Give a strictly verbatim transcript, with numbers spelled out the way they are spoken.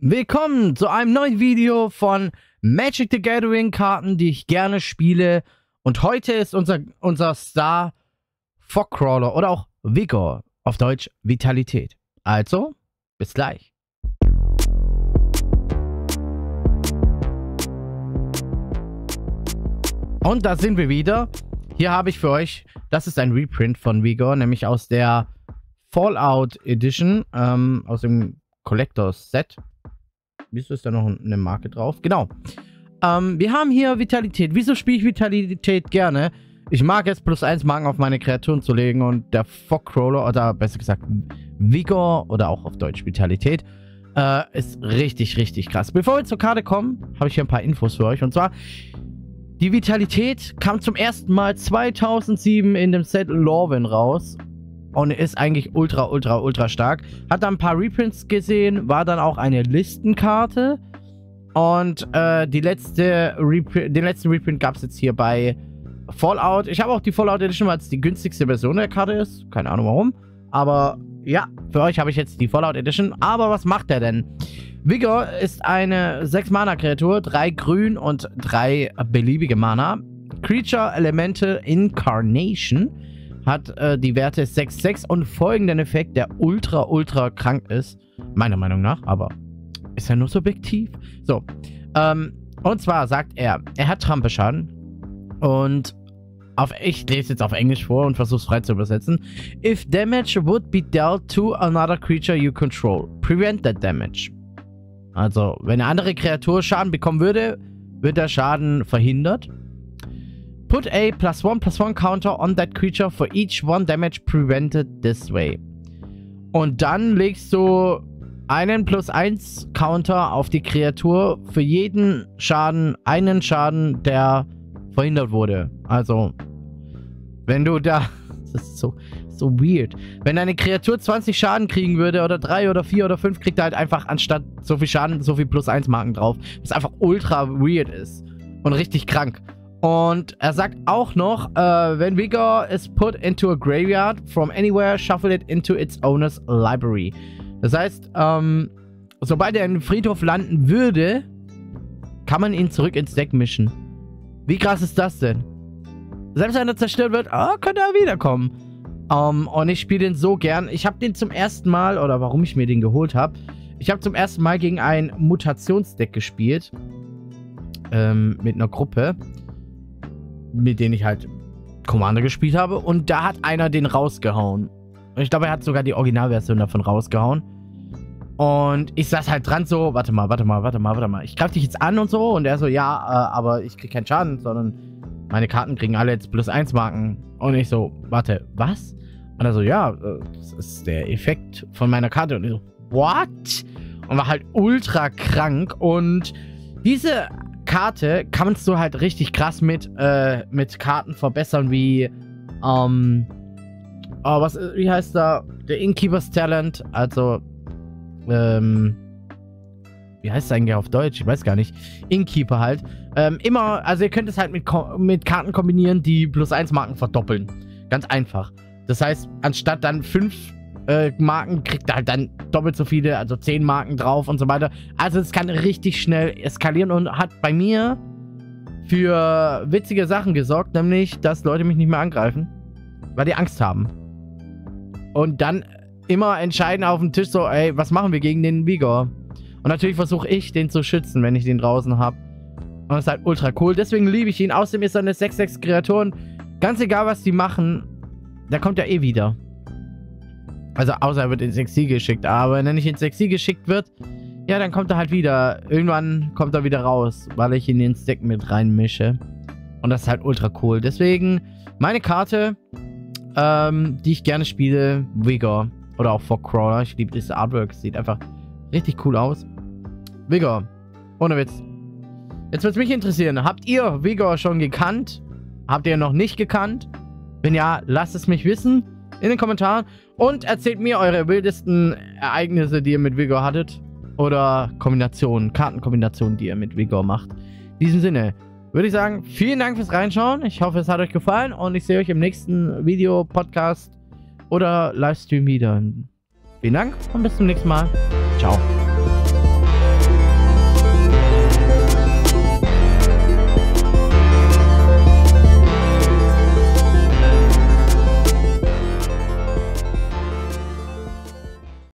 Willkommen zu einem neuen Video von Magic the Gathering Karten, die ich gerne spiele. Und heute ist unser, unser Star Fogcrawler oder auch Vigor, auf Deutsch Vitalität. Also, bis gleich. Und da sind wir wieder. Hier habe ich für euch, das ist ein Reprint von Vigor, nämlich aus der Fallout Edition, ähm, aus dem Collectors Set. Wieso ist da noch eine Marke drauf? Genau. Ähm, wir haben hier Vitalität. Wieso spiele ich Vitalität gerne? Ich mag es, plus eins Marken auf meine Kreaturen zu legen und der Fogcrawler, oder besser gesagt Vigor, oder auch auf Deutsch Vitalität, äh, ist richtig, richtig krass. Bevor wir zur Karte kommen, habe ich hier ein paar Infos für euch. Und zwar, die Vitalität kam zum ersten Mal zweitausendsieben in dem Set Lorwyn raus. Und ist eigentlich ultra, ultra, ultra stark. Hat dann ein paar Reprints gesehen, war dann auch eine Listenkarte. Und äh, die letzte Reprint, den letzten Reprint gab es jetzt hier bei Fallout. Ich habe auch die Fallout Edition, weil es die günstigste Version der Karte ist. Keine Ahnung warum. Aber ja, für euch habe ich jetzt die Fallout Edition. Aber was macht der denn? Vigor ist eine sechs Mana Kreatur, drei Grün und drei beliebige Mana. Creature Elemental Incarnation. Hat äh, die Werte sechs sechs und folgenden Effekt, der ultra, ultra krank ist. Meiner Meinung nach, aber ist ja nur subjektiv. So, ähm, und zwar sagt er, er hat Trampelschaden. Und auf, ich lese jetzt auf Englisch vor und versuche es frei zu übersetzen. If damage would be dealt to another creature you control, prevent that damage. Also, wenn eine andere Kreatur Schaden bekommen würde, wird der Schaden verhindert. Put a plus one plus one counter on that creature for each one damage prevented this way. Und dann legst du einen plus eins Counter auf die Kreatur für jeden Schaden, einen Schaden, der verhindert wurde. Also, wenn du da... Das ist so, so weird. Wenn eine Kreatur zwanzig Schaden kriegen würde, oder drei oder vier oder fünf, kriegt er halt einfach anstatt so viel Schaden, so viel plus eins Marken drauf. Was einfach ultra weird ist. Und richtig krank. Und er sagt auch noch, uh, when Vigor is put into a graveyard from anywhere, shuffle it into its owner's library. Das heißt, ähm, sobald er in den Friedhof landen würde, kann man ihn zurück ins Deck mischen. Wie krass ist das denn? Selbst wenn er zerstört wird, oh, könnte er wiederkommen. Um, und ich spiele den so gern. Ich habe den zum ersten Mal, oder warum ich mir den geholt habe, ich habe zum ersten Mal gegen ein Mutationsdeck gespielt. Ähm, mit einer Gruppe, mit denen ich halt Commander gespielt habe. Und da hat einer den rausgehauen. Und ich glaube, er hat sogar die Originalversion davon rausgehauen. Und ich saß halt dran so, warte mal, warte mal, warte mal, warte mal. Ich greife dich jetzt an und so. Und er so, ja, äh, aber ich krieg keinen Schaden, sondern meine Karten kriegen alle jetzt plus eins Marken. Und ich so, warte, was? Und er so, ja, das ist der Effekt von meiner Karte. Und ich so, what? Und war halt ultra krank. Und diese Karte kannst du halt richtig krass mit, äh, mit Karten verbessern, wie, ähm, oh, was, wie heißt da? Der Innkeeper's Talent, also, ähm, wie heißt es eigentlich auf Deutsch? Ich weiß gar nicht. Innkeeper halt. Ähm, immer, also ihr könnt es halt mit, mit Karten kombinieren, die plus eins Marken verdoppeln. Ganz einfach. Das heißt, anstatt dann fünf äh, Marken, kriegt er halt dann doppelt so viele, also zehn Marken drauf und so weiter. Also es kann richtig schnell eskalieren und hat bei mir für witzige Sachen gesorgt, nämlich, dass Leute mich nicht mehr angreifen, weil die Angst haben. Und dann immer entscheiden auf dem Tisch so, ey, was machen wir gegen den Vigor? Und natürlich versuche ich, den zu schützen, wenn ich den draußen habe. Und das ist halt ultra cool. Deswegen liebe ich ihn. Außerdem ist er eine sechs sechs Kreatur und ganz egal, was die machen, der kommt ja eh wieder. Also außer er wird ins Exil geschickt. Aber wenn er nicht ins Exil geschickt wird, ja, dann kommt er halt wieder. Irgendwann kommt er wieder raus, weil ich ihn ins Deck mit reinmische. Und das ist halt ultra cool. Deswegen meine Karte, ähm, die ich gerne spiele, Vigor. Oder auch Fogcrawler. Ich liebe dieses Artwork. Sieht einfach richtig cool aus. Vigor. Ohne Witz. Jetzt würde es mich interessieren. Habt ihr Vigor schon gekannt? Habt ihr noch nicht gekannt? Wenn ja, lasst es mich wissen in den Kommentaren. Und erzählt mir eure wildesten Ereignisse, die ihr mit Vigor hattet. Oder Kombinationen, Kartenkombinationen, die ihr mit Vigor macht. In diesem Sinne würde ich sagen, vielen Dank fürs Reinschauen. Ich hoffe, es hat euch gefallen. Und ich sehe euch im nächsten Video, Podcast oder Livestream wieder. Vielen Dank und bis zum nächsten Mal. Ciao.